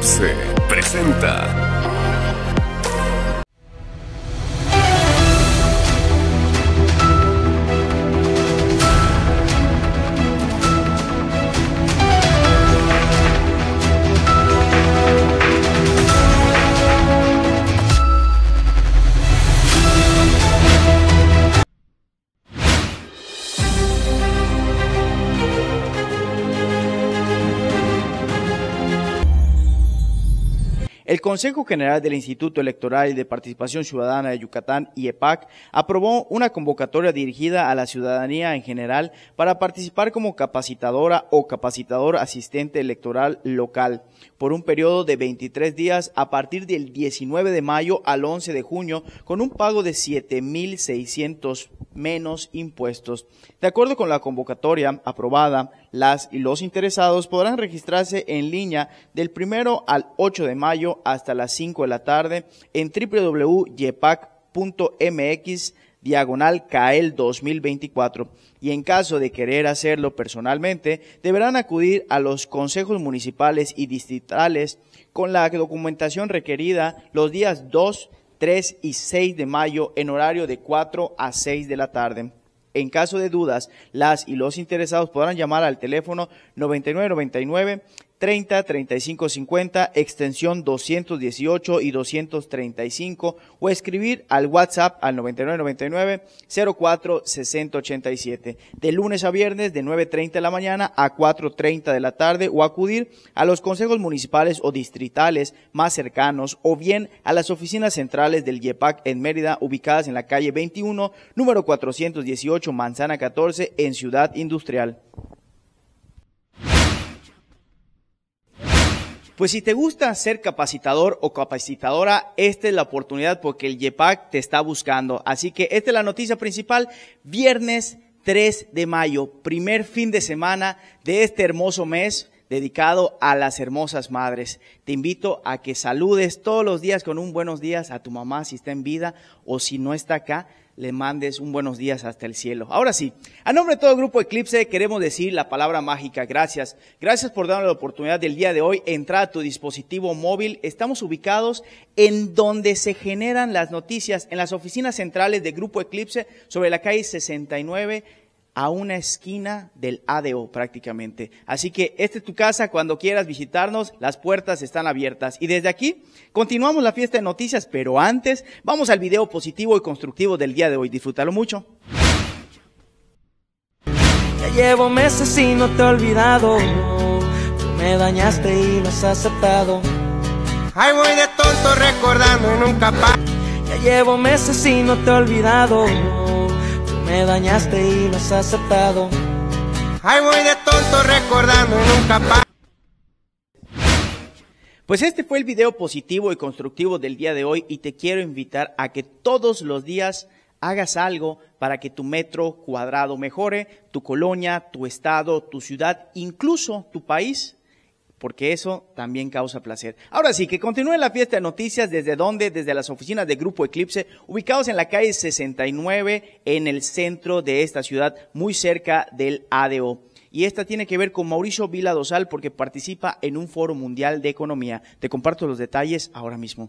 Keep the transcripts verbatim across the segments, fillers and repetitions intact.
Eclipse presenta. El Consejo General del Instituto Electoral y de Participación Ciudadana de Yucatán, I E P A C, aprobó una convocatoria dirigida a la ciudadanía en general para participar como capacitadora o capacitador asistente electoral local por un periodo de veintitrés días a partir del diecinueve de mayo al once de junio con un pago de siete mil seiscientos menos impuestos. De acuerdo con la convocatoria aprobada, las y los interesados podrán registrarse en línea del primero al ocho de mayo hasta las cinco de la tarde en w w w punto yepac punto m x diagonal C A E L dos mil veinticuatro y en caso de querer hacerlo personalmente deberán acudir a los consejos municipales y distritales con la documentación requerida los días dos, tres y seis de mayo en horario de cuatro a seis de la tarde. En caso de dudas, las y los interesados podrán llamar al teléfono noventa y nueve noventa y nueve, treinta, treinta y cinco cincuenta, extensión doscientos dieciocho y doscientos treinta y cinco o escribir al WhatsApp al noventa y nueve noventa y nueve, cero cuatro, sesenta ochenta y siete, de lunes a viernes de nueve treinta de la mañana a cuatro treinta de la tarde o acudir a los consejos municipales o distritales más cercanos o bien a las oficinas centrales del I E P A C en Mérida ubicadas en la calle veintiuno, número cuatrocientos dieciocho, manzana catorce en Ciudad Industrial. Pues si te gusta ser capacitador o capacitadora, esta es la oportunidad porque el I E P A C te está buscando. Así que esta es la noticia principal, viernes tres de mayo, primer fin de semana de este hermoso mes dedicado a las hermosas madres. Te invito a que saludes todos los días con un buenos días a tu mamá si está en vida o si no está acá, le mandes un buenos días hasta el cielo. Ahora sí, a nombre de todo el Grupo Eclipse queremos decir la palabra mágica, gracias. Gracias por darnos la oportunidad del día de hoy, entrar a tu dispositivo móvil. Estamos ubicados en donde se generan las noticias, en las oficinas centrales de Grupo Eclipse, sobre la calle sesenta y nueve, a una esquina del A D O prácticamente. Así que esta es tu casa, cuando quieras visitarnos, las puertas están abiertas. Y desde aquí continuamos la fiesta de noticias, pero antes vamos al video positivo y constructivo del día de hoy. Disfrútalo mucho. Ya llevo meses y no te he olvidado, tú me dañaste y lo has aceptado. Ay, voy de tonto recordando y nunca pa. Ya llevo meses y no te he olvidado, me dañaste y lo has aceptado. Ay, voy de tonto recordando y nunca pa. Pues este fue el video positivo y constructivo del día de hoy y te quiero invitar a que todos los días hagas algo para que tu metro cuadrado mejore, tu colonia, tu estado, tu ciudad, incluso tu país, porque eso también causa placer. Ahora sí, que continúe la fiesta de noticias. ¿Desde dónde? Desde las oficinas de Grupo Eclipse, ubicados en la calle sesenta y nueve, en el centro de esta ciudad, muy cerca del A D O. Y esta tiene que ver con Mauricio Vila Dosal, porque participa en un foro mundial de economía. Te comparto los detalles ahora mismo.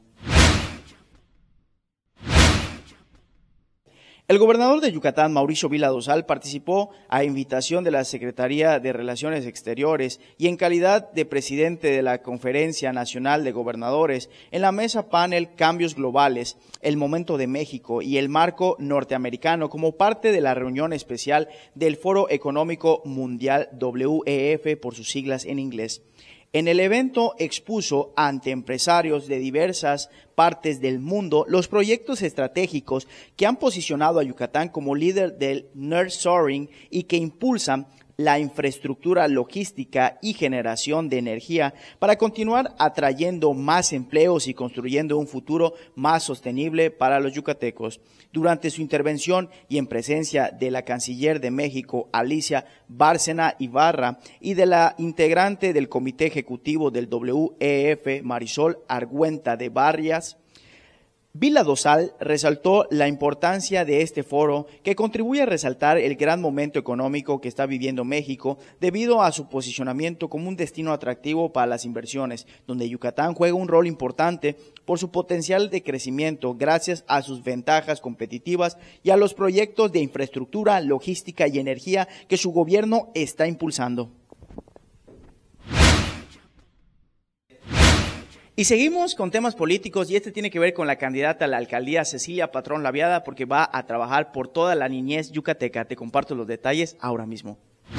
El gobernador de Yucatán, Mauricio Vila Dosal, participó a invitación de la Secretaría de Relaciones Exteriores y en calidad de presidente de la Conferencia Nacional de Gobernadores en la mesa panel Cambios Globales, el Momento de México y el Marco Norteamericano como parte de la reunión especial del Foro Económico Mundial W E F por sus siglas en inglés. En el evento expuso ante empresarios de diversas partes del mundo los proyectos estratégicos que han posicionado a Yucatán como líder del nearshoring y que impulsan la infraestructura logística y generación de energía para continuar atrayendo más empleos y construyendo un futuro más sostenible para los yucatecos. Durante su intervención y en presencia de la canciller de México, Alicia Bárcena Ibarra, y de la integrante del comité ejecutivo del W E F, Marisol Argüenta de Barrias, Vila Dosal resaltó la importancia de este foro que contribuye a resaltar el gran momento económico que está viviendo México debido a su posicionamiento como un destino atractivo para las inversiones, donde Yucatán juega un rol importante por su potencial de crecimiento gracias a sus ventajas competitivas y a los proyectos de infraestructura, logística y energía que su gobierno está impulsando. Y seguimos con temas políticos y este tiene que ver con la candidata a la alcaldía Cecilia Patrón Laviada porque va a trabajar por toda la niñez yucateca. Te comparto los detalles ahora mismo.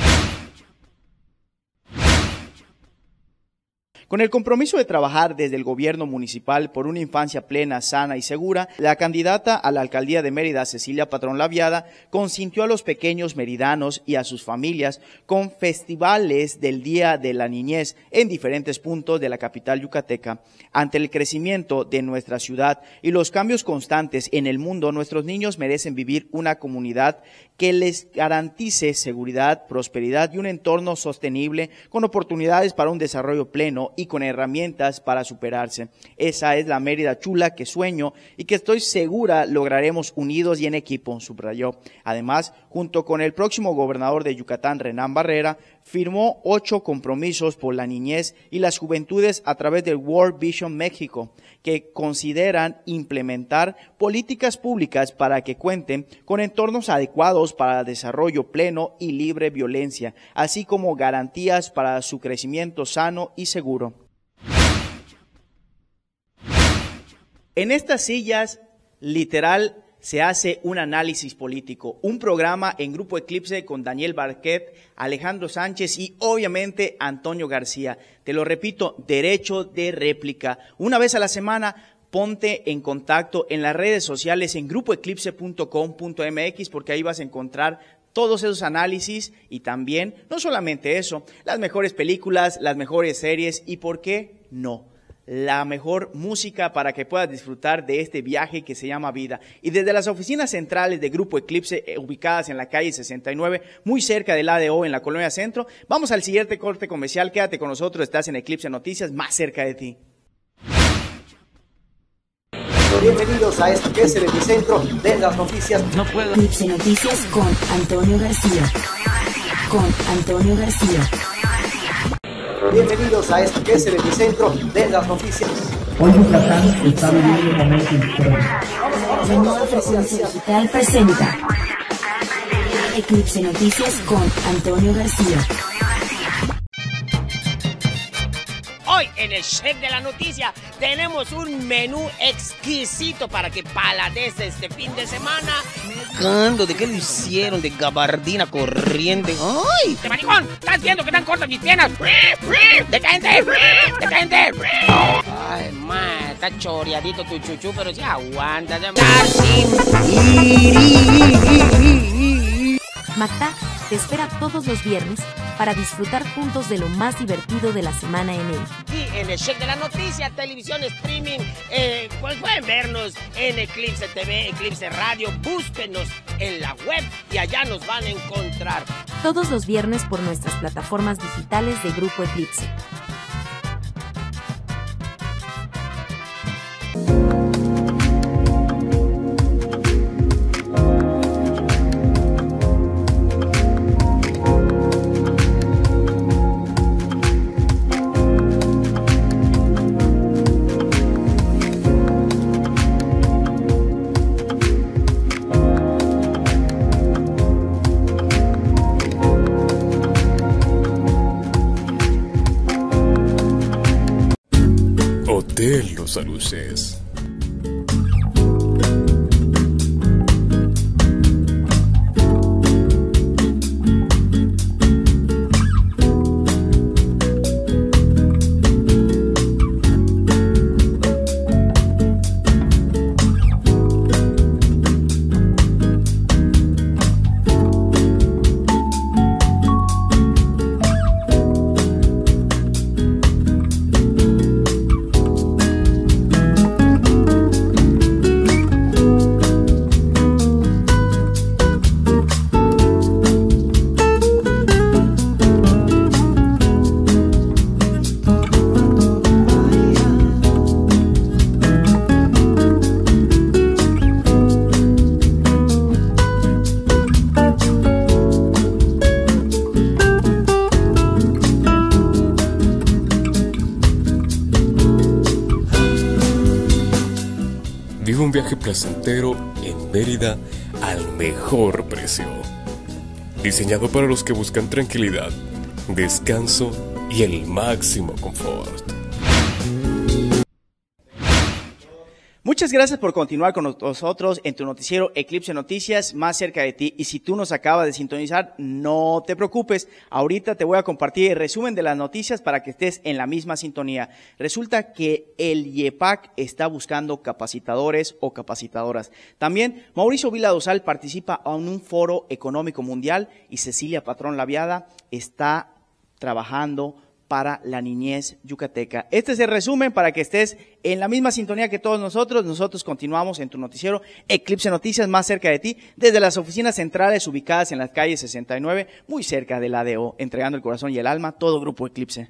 Con el compromiso de trabajar desde el gobierno municipal por una infancia plena, sana y segura, la candidata a la alcaldía de Mérida, Cecilia Patrón Laviada, consintió a los pequeños meridanos y a sus familias con festivales del Día de la Niñez en diferentes puntos de la capital yucateca. Ante el crecimiento de nuestra ciudad y los cambios constantes en el mundo, nuestros niños merecen vivir una comunidad que les garantice seguridad, prosperidad y un entorno sostenible con oportunidades para un desarrollo pleno y con herramientas para superarse. Esa es la Mérida chula que sueño y que estoy segura lograremos unidos y en equipo, subrayó. Además, junto con el próximo gobernador de Yucatán, Renán Barrera, firmó ocho compromisos por la niñez y las juventudes a través del World Vision México, que consideran implementar políticas públicas para que cuenten con entornos adecuados para desarrollo pleno y libre violencia, así como garantías para su crecimiento sano y seguro. En estas sillas, literal, se hace un análisis político, un programa en Grupo Eclipse con Daniel Barquet, Alejandro Sánchez y obviamente Antonio García. Te lo repito, derecho de réplica. Una vez a la semana, ponte en contacto en las redes sociales en grupo eclipse punto com punto m x porque ahí vas a encontrar todos esos análisis y también, no solamente eso, las mejores películas, las mejores series y, ¿por qué no?, la mejor música para que puedas disfrutar de este viaje que se llama vida. Y desde las oficinas centrales de Grupo Eclipse, eh, ubicadas en la calle sesenta y nueve, muy cerca del A D O en la Colonia Centro, vamos al siguiente corte comercial. Quédate con nosotros, estás en Eclipse Noticias, más cerca de ti. Bienvenidos a esto que es el epicentro de las noticias. No puedo. Eclipse Noticias con Antonio García. Con Antonio García. Bienvenidos a esto que es el epicentro de las noticias. Hoy Yucatán está viviendo un momento histórico. La nueva presidencia digital presenta Eclipse Noticias con Antonio García. Hoy en el Chef de la Noticia tenemos un menú exquisito para que paladees este fin de semana. Mezclando, ¿de qué lo hicieron? De gabardina corriente. ¡Ay! ¡De maricón! ¿Estás viendo que están cortas mis piernas? ¡Detente! ¡Detente! Ay, ma, está choreadito tu chuchu, pero sí aguanta. Mactac te espera todos los viernes para disfrutar juntos de lo más divertido de la semana en él. Y en el Chef de la Noticia, televisión streaming, eh, pues pueden vernos en Eclipse T V, Eclipse Radio, búsquenos en la web y allá nos van a encontrar. Todos los viernes por nuestras plataformas digitales de Grupo Eclipse. Hotel Los Aluces. Vive un viaje placentero en Mérida al mejor precio. Diseñado para los que buscan tranquilidad, descanso y el máximo confort. Muchas gracias por continuar con nosotros en tu noticiero Eclipse Noticias, más cerca de ti. Y si tú nos acabas de sintonizar, no te preocupes. Ahorita te voy a compartir el resumen de las noticias para que estés en la misma sintonía. Resulta que el I E P A C está buscando capacitadores o capacitadoras. También Mauricio Vila Dosal participa en un foro económico mundial y Cecilia Patrón Laviada está trabajando para la niñez yucateca. Este es el resumen para que estés en la misma sintonía que todos nosotros. Nosotros continuamos en tu noticiero Eclipse Noticias, más cerca de ti, desde las oficinas centrales ubicadas en la calle sesenta y nueve, muy cerca del A D O, entregando el corazón y el alma, todo Grupo Eclipse.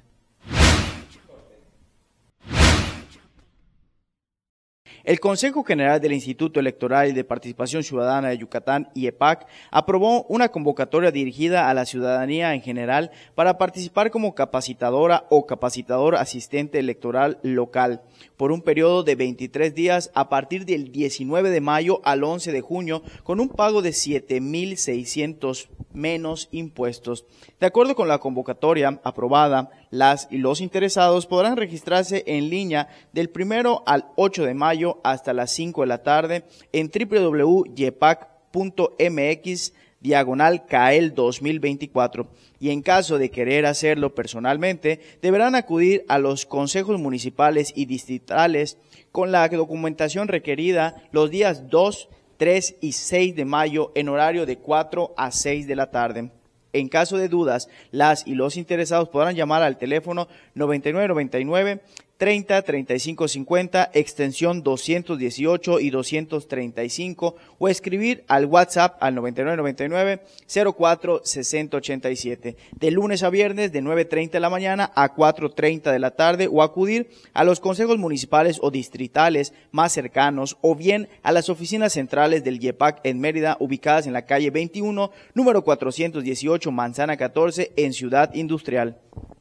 El Consejo General del Instituto Electoral y de Participación Ciudadana de Yucatán, I E P A C, aprobó una convocatoria dirigida a la ciudadanía en general para participar como capacitadora o capacitador asistente electoral local por un periodo de veintitrés días a partir del diecinueve de mayo al once de junio con un pago de siete mil seiscientos menos impuestos. De acuerdo con la convocatoria aprobada, las y los interesados podrán registrarse en línea del primero al ocho de mayo hasta las cinco de la tarde en w w w punto yepac punto m x diagonal K E L dos mil veinticuatro y en caso de querer hacerlo personalmente deberán acudir a los consejos municipales y distritales con la documentación requerida los días dos, tres y seis de mayo en horario de cuatro a seis de la tarde. En caso de dudas, las y los interesados podrán llamar al teléfono noventa y nueve noventa y nueve, treinta, treinta y cinco cincuenta, extensión doscientos dieciocho y doscientos treinta y cinco o escribir al WhatsApp al noventa y nueve noventa y nueve, cero cuatro, sesenta ochenta y siete, de lunes a viernes de nueve treinta de la mañana a cuatro treinta de la tarde o acudir a los consejos municipales o distritales más cercanos o bien a las oficinas centrales del I E P A C en Mérida ubicadas en la calle veintiuno, número cuatrocientos dieciocho, manzana catorce en Ciudad Industrial.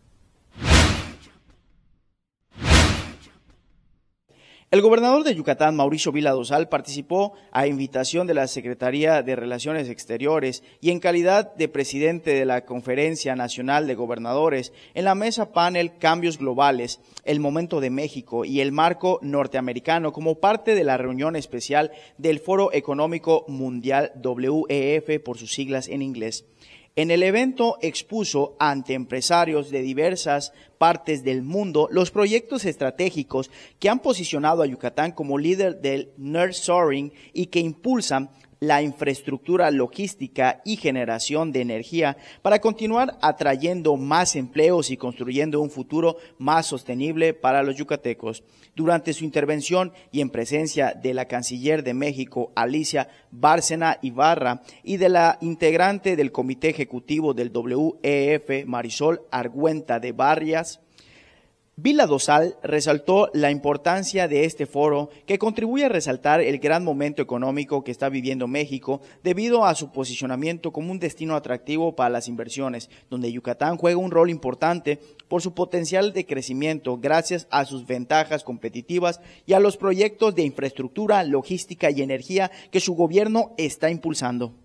El gobernador de Yucatán, Mauricio Vila Dosal, participó a invitación de la Secretaría de Relaciones Exteriores y en calidad de presidente de la Conferencia Nacional de Gobernadores en la mesa panel Cambios Globales, el Momento de México y el Marco Norteamericano como parte de la reunión especial del Foro Económico Mundial W E F por sus siglas en inglés. En el evento expuso ante empresarios de diversas partes del mundo los proyectos estratégicos que han posicionado a Yucatán como líder del nearshoring y que impulsan la infraestructura logística y generación de energía para continuar atrayendo más empleos y construyendo un futuro más sostenible para los yucatecos. Durante su intervención y en presencia de la canciller de México, Alicia Bárcena Ibarra, y de la integrante del Comité Ejecutivo del W E F, Marisol Argüenta de Barrias, Vila Dosal resaltó la importancia de este foro que contribuye a resaltar el gran momento económico que está viviendo México debido a su posicionamiento como un destino atractivo para las inversiones, donde Yucatán juega un rol importante por su potencial de crecimiento gracias a sus ventajas competitivas y a los proyectos de infraestructura, logística y energía que su gobierno está impulsando.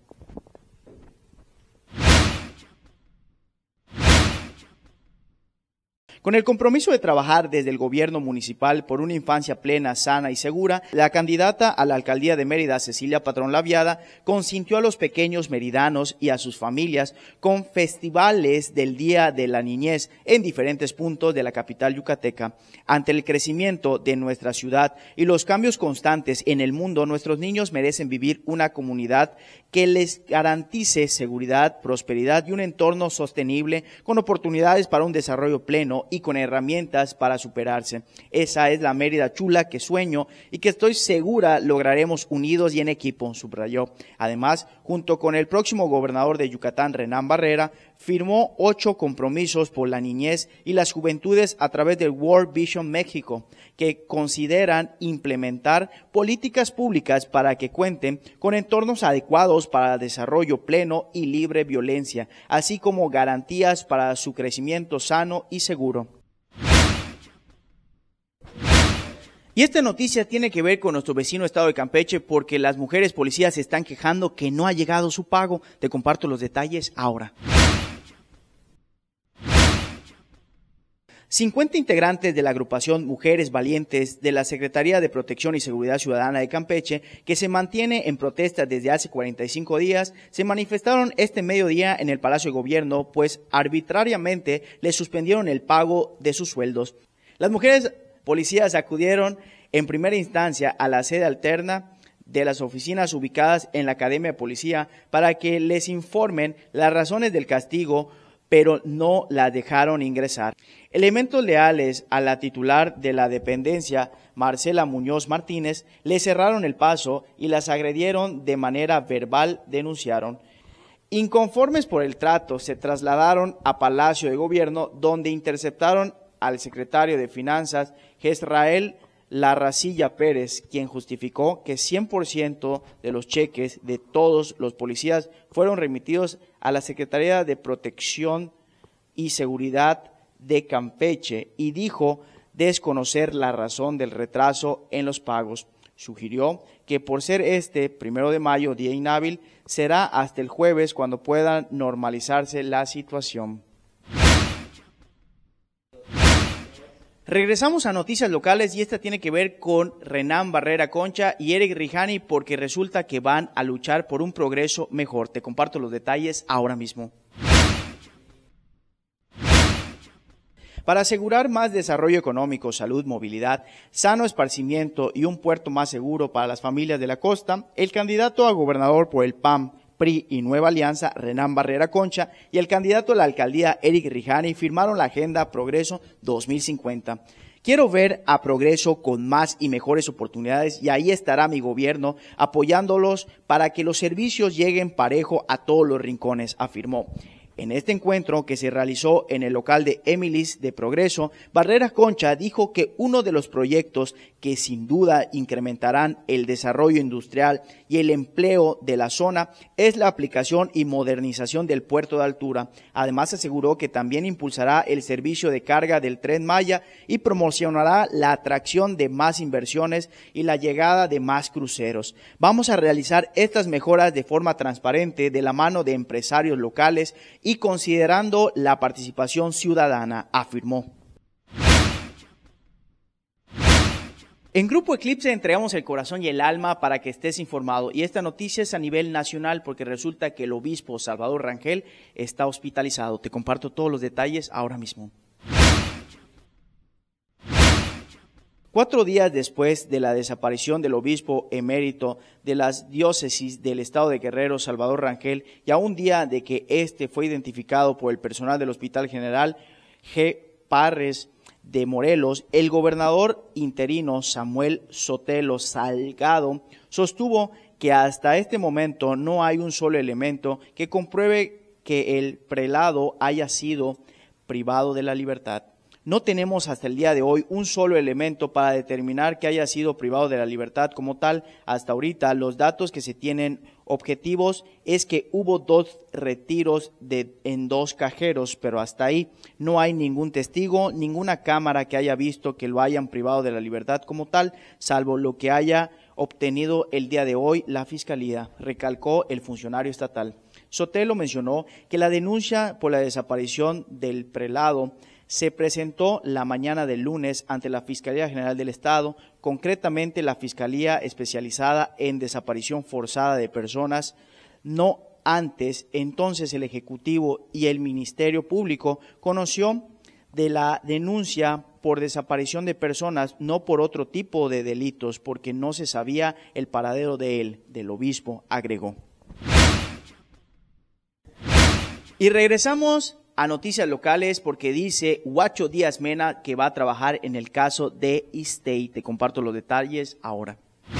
Con el compromiso de trabajar desde el gobierno municipal por una infancia plena, sana y segura, la candidata a la alcaldía de Mérida, Cecilia Patrón Laviada, consintió a los pequeños meridanos y a sus familias con festivales del Día de la Niñez en diferentes puntos de la capital yucateca. Ante el crecimiento de nuestra ciudad y los cambios constantes en el mundo, nuestros niños merecen vivir una comunidad que les garantice seguridad, prosperidad y un entorno sostenible con oportunidades para un desarrollo pleno y con herramientas para superarse. Esa es la Mérida chula que sueño y que estoy segura lograremos unidos y en equipo, subrayó. Además, junto con el próximo gobernador de Yucatán, Renán Barrera, firmó ocho compromisos por la niñez y las juventudes a través del World Vision México, que consideran implementar políticas públicas para que cuenten con entornos adecuados para el desarrollo pleno y libre violencia, así como garantías para su crecimiento sano y seguro. Y esta noticia tiene que ver con nuestro vecino estado de Campeche porque las mujeres policías se están quejando que no ha llegado su pago. Te comparto los detalles ahora. cincuenta integrantes de la agrupación Mujeres Valientes de la Secretaría de Protección y Seguridad Ciudadana de Campeche, que se mantiene en protesta desde hace cuarenta y cinco días, se manifestaron este mediodía en el Palacio de Gobierno, pues arbitrariamente les suspendieron el pago de sus sueldos. Las mujeres policías acudieron en primera instancia a la sede alterna de las oficinas ubicadas en la Academia de Policía para que les informen las razones del castigo, pero no la dejaron ingresar. Elementos leales a la titular de la dependencia, Marcela Muñoz Martínez, le cerraron el paso y las agredieron de manera verbal, denunciaron. Inconformes por el trato, se trasladaron a Palacio de Gobierno, donde interceptaron al secretario de Finanzas, Jezrael Larracilla Pérez, quien justificó que cien por ciento de los cheques de todos los policías fueron remitidos a la Secretaría de Protección y Seguridad de Campeche y dijo desconocer la razón del retraso en los pagos. Sugirió que por ser este primero de mayo día inhábil, será hasta el jueves cuando pueda normalizarse la situación. Regresamos a noticias locales y esta tiene que ver con Renan Barrera Concha y Eric Rijani porque resulta que van a luchar por un progreso mejor. Te comparto los detalles ahora mismo. Para asegurar más desarrollo económico, salud, movilidad, sano esparcimiento y un puerto más seguro para las familias de la costa, el candidato a gobernador por el P A M, P R I y Nueva Alianza, Renan Barrera Concha, y el candidato a la alcaldía, Eric Rijani, firmaron la Agenda Progreso dos mil cincuenta. Quiero ver a Progreso con más y mejores oportunidades y ahí estará mi gobierno apoyándolos para que los servicios lleguen parejo a todos los rincones, afirmó. En este encuentro que se realizó en el local de Emily's de Progreso, Barrera Concha dijo que uno de los proyectos que sin duda incrementarán el desarrollo industrial y el empleo de la zona es la aplicación y modernización del puerto de altura. Además aseguró que también impulsará el servicio de carga del Tren Maya y promocionará la atracción de más inversiones y la llegada de más cruceros. Vamos a realizar estas mejoras de forma transparente de la mano de empresarios locales y considerando la participación ciudadana, afirmó. En Grupo Eclipse entregamos el corazón y el alma para que estés informado. Y esta noticia es a nivel nacional porque resulta que el obispo Salvador Rangel está hospitalizado. Te comparto todos los detalles ahora mismo. Cuatro días después de la desaparición del obispo emérito de las diócesis del estado de Guerrero, Salvador Rangel, y a un día de que este fue identificado por el personal del Hospital General G. Parres de Morelos, el gobernador interino Samuel Sotelo Salgado sostuvo que hasta este momento no hay un solo elemento que compruebe que el prelado haya sido privado de la libertad. No tenemos hasta el día de hoy un solo elemento para determinar que haya sido privado de la libertad como tal. Hasta ahorita los datos que se tienen objetivos es que hubo dos retiros de, en dos cajeros, pero hasta ahí no hay ningún testigo, ninguna cámara que haya visto que lo hayan privado de la libertad como tal, salvo lo que haya obtenido el día de hoy la Fiscalía, recalcó el funcionario estatal. Sotelo mencionó que la denuncia por la desaparición del prelado se presentó la mañana del lunes ante la Fiscalía General del Estado, concretamente la Fiscalía especializada en desaparición forzada de personas. No antes, entonces el Ejecutivo y el Ministerio Público conoció de la denuncia por desaparición de personas, no por otro tipo de delitos, porque no se sabía el paradero de él, del obispo, agregó. Y regresamos a noticias locales porque dice Huacho Díaz Mena que va a trabajar en el caso de Istey. Te comparto los detalles ahora.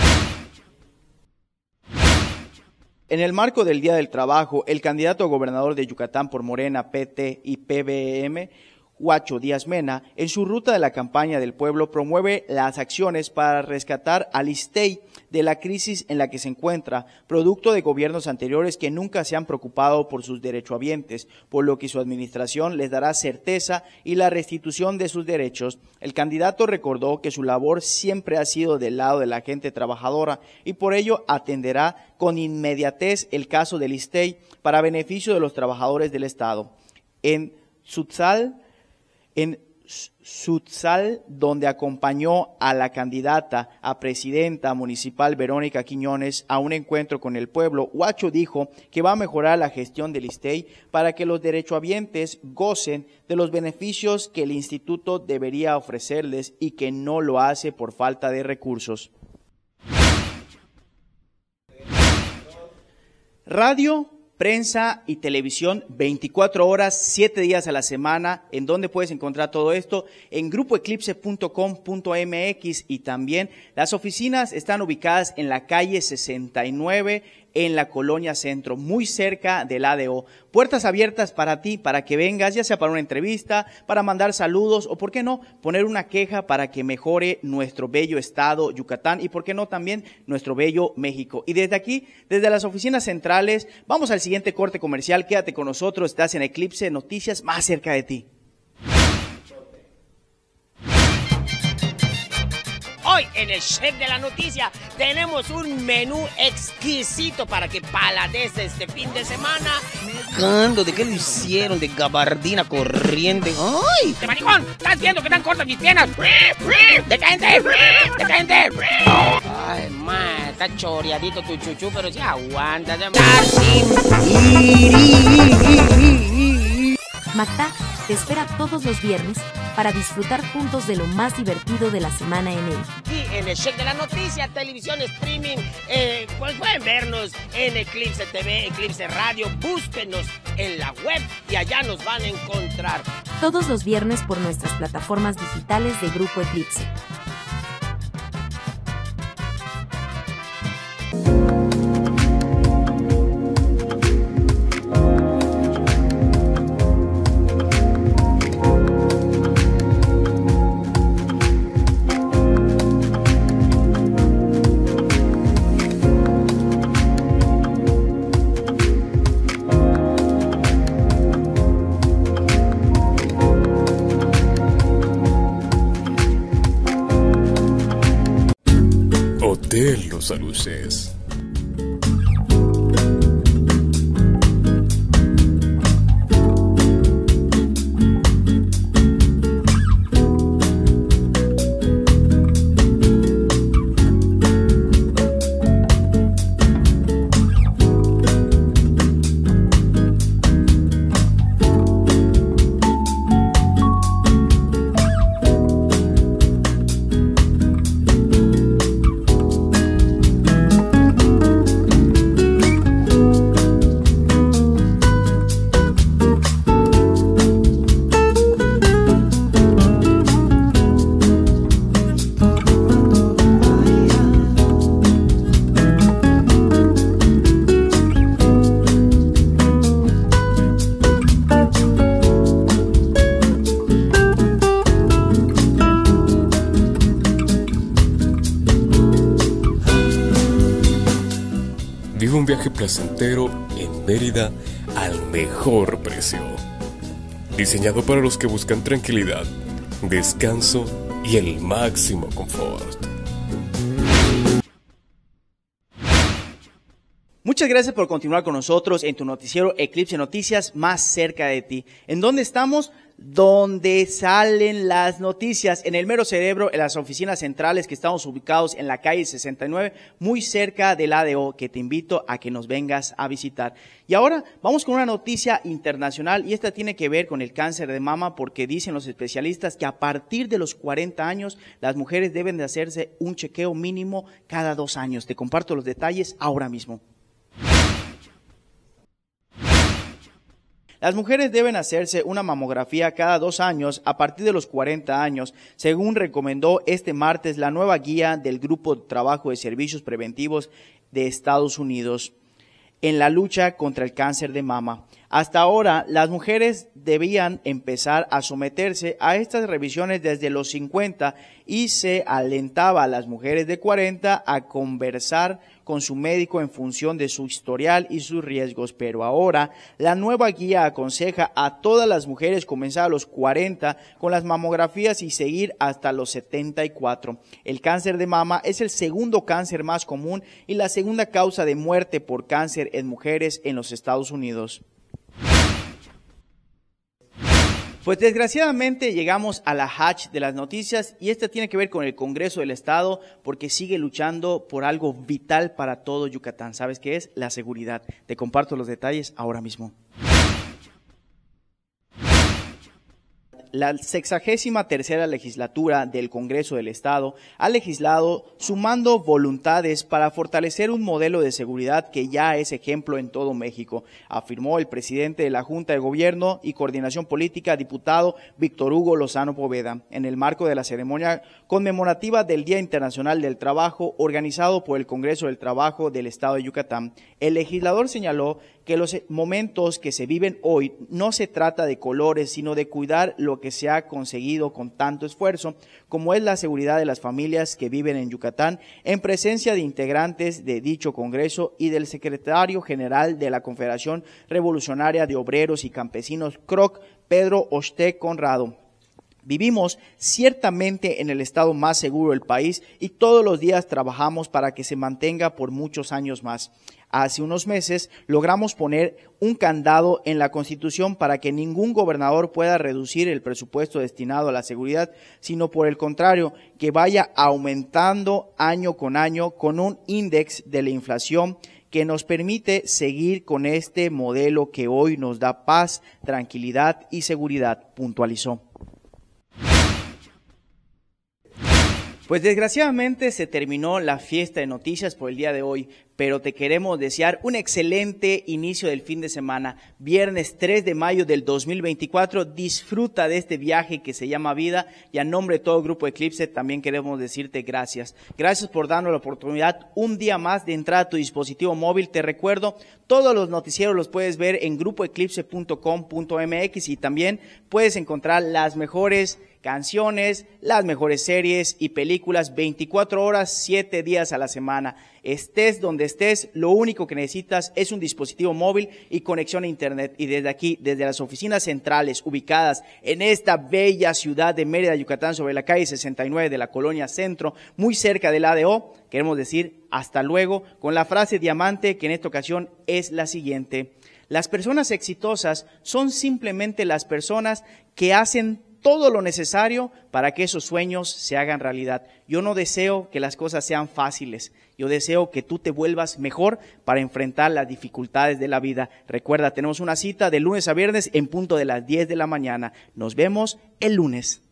En el marco del Día del Trabajo, el candidato a gobernador de Yucatán por Morena, P T y P B M, Huacho Díaz Mena, en su ruta de la campaña del pueblo, promueve las acciones para rescatar al ISSSTEI de la crisis en la que se encuentra, producto de gobiernos anteriores que nunca se han preocupado por sus derechohabientes, por lo que su administración les dará certeza y la restitución de sus derechos. El candidato recordó que su labor siempre ha sido del lado de la gente trabajadora y por ello atenderá con inmediatez el caso del ISSSTEI para beneficio de los trabajadores del Estado. En Sutzal, en Sutzal, donde acompañó a la candidata a presidenta municipal Verónica Quiñones a un encuentro con el pueblo, Huacho dijo que va a mejorar la gestión del ISSSTEI para que los derechohabientes gocen de los beneficios que el instituto debería ofrecerles y que no lo hace por falta de recursos. Radio, prensa y televisión, veinticuatro horas, siete días a la semana. ¿En dónde puedes encontrar todo esto? En grupo eclipse punto com punto m x, y también las oficinas están ubicadas en la calle sesenta y nueve, en la Colonia Centro, muy cerca del A D O. Puertas abiertas para ti, para que vengas, ya sea para una entrevista, para mandar saludos o, por qué no, poner una queja para que mejore nuestro bello estado Yucatán y, por qué no, también nuestro bello México. Y desde aquí, desde las oficinas centrales, vamos al siguiente corte comercial. Quédate con nosotros, estás en Eclipse Noticias, más cerca de ti. Hoy en el Chef de la Noticia tenemos un menú exquisito para que paladees este fin de semana. Cando, ¿de qué lo hicieron? De gabardina corriente. ¡Ay! ¡De maricón! ¿Estás viendo que tan cortas mis piernas? ¡Detente! ¡Detente! Ay, ma, está choreadito tu chuchu, pero sí aguanta. Macta te espera todos los viernes para disfrutar juntos de lo más divertido de la semana en él. Y en el Chef de la Noticia, televisión streaming, eh, pues pueden vernos en Eclipse T V, Eclipse Radio, búsquenos en la web y allá nos van a encontrar. Todos los viernes por nuestras plataformas digitales de Grupo Eclipse. Hotel Los Aluces. Vive un viaje placentero en Mérida al mejor precio. Diseñado para los que buscan tranquilidad, descanso y el máximo confort. Muchas gracias por continuar con nosotros en tu noticiero Eclipse Noticias, más cerca de ti. ¿En dónde estamos? Donde salen las noticias, en el mero cerebro, en las oficinas centrales que estamos ubicados en la calle sesenta y nueve, muy cerca del A D O, que te invito a que nos vengas a visitar. Y ahora vamos con una noticia internacional, y esta tiene que ver con el cáncer de mama, porque dicen los especialistas que a partir de los cuarenta años, las mujeres deben de hacerse un chequeo mínimo cada dos años. Te comparto los detalles ahora mismo. Las mujeres deben hacerse una mamografía cada dos años a partir de los cuarenta años, según recomendó este martes la nueva guía del Grupo de Trabajo de Servicios Preventivos de Estados Unidos en la lucha contra el cáncer de mama. Hasta ahora, las mujeres debían empezar a someterse a estas revisiones desde los cincuenta y se alentaba a las mujeres de cuarenta a conversar con su médico en función de su historial y sus riesgos. Pero ahora, la nueva guía aconseja a todas las mujeres comenzar a los cuarenta con las mamografías y seguir hasta los setenta y cuatro. El cáncer de mama es el segundo cáncer más común y la segunda causa de muerte por cáncer en mujeres en los Estados Unidos. Pues desgraciadamente llegamos a la hatch de las noticias y esta tiene que ver con el Congreso del Estado porque sigue luchando por algo vital para todo Yucatán. ¿Sabes qué es? La seguridad. Te comparto los detalles ahora mismo. La sexagésima tercera legislatura del Congreso del Estado ha legislado sumando voluntades para fortalecer un modelo de seguridad que ya es ejemplo en todo México, afirmó el presidente de la Junta de Gobierno y Coordinación Política, diputado Víctor Hugo Lozano Poveda, en el marco de la ceremonia conmemorativa del Día Internacional del Trabajo organizado por el Congreso del Trabajo del Estado de Yucatán. El legislador señaló que los momentos que se viven hoy no se trata de colores, sino de cuidar lo que se ha conseguido con tanto esfuerzo, como es la seguridad de las familias que viven en Yucatán, en presencia de integrantes de dicho Congreso y del secretario general de la Confederación Revolucionaria de Obreros y Campesinos, C R O C, Pedro Oste Conrado. Vivimos ciertamente en el estado más seguro del país y todos los días trabajamos para que se mantenga por muchos años más. Hace unos meses logramos poner un candado en la Constitución para que ningún gobernador pueda reducir el presupuesto destinado a la seguridad, sino por el contrario, que vaya aumentando año con año con un índice de la inflación que nos permite seguir con este modelo que hoy nos da paz, tranquilidad y seguridad, puntualizó. Pues desgraciadamente se terminó la fiesta de noticias por el día de hoy, pero te queremos desear un excelente inicio del fin de semana. Viernes tres de mayo del dos mil veinticuatro, disfruta de este viaje que se llama vida y a nombre de todo el Grupo Eclipse también queremos decirte gracias. Gracias por darnos la oportunidad un día más de entrar a tu dispositivo móvil. Te recuerdo, todos los noticieros los puedes ver en grupo eclipse punto com punto m x y también puedes encontrar las mejores canciones, las mejores series y películas veinticuatro horas, siete días a la semana. Estés donde estés, lo único que necesitas es un dispositivo móvil y conexión a internet. Y desde aquí, desde las oficinas centrales ubicadas en esta bella ciudad de Mérida, Yucatán, sobre la calle sesenta y nueve de la Colonia Centro, muy cerca del A D O, queremos decir hasta luego, con la frase diamante que en esta ocasión es la siguiente: las personas exitosas son simplemente las personas que hacen todo lo necesario para que esos sueños se hagan realidad. Yo no deseo que las cosas sean fáciles, yo deseo que tú te vuelvas mejor para enfrentar las dificultades de la vida. Recuerda, tenemos una cita de lunes a viernes en punto de las diez de la mañana. Nos vemos el lunes.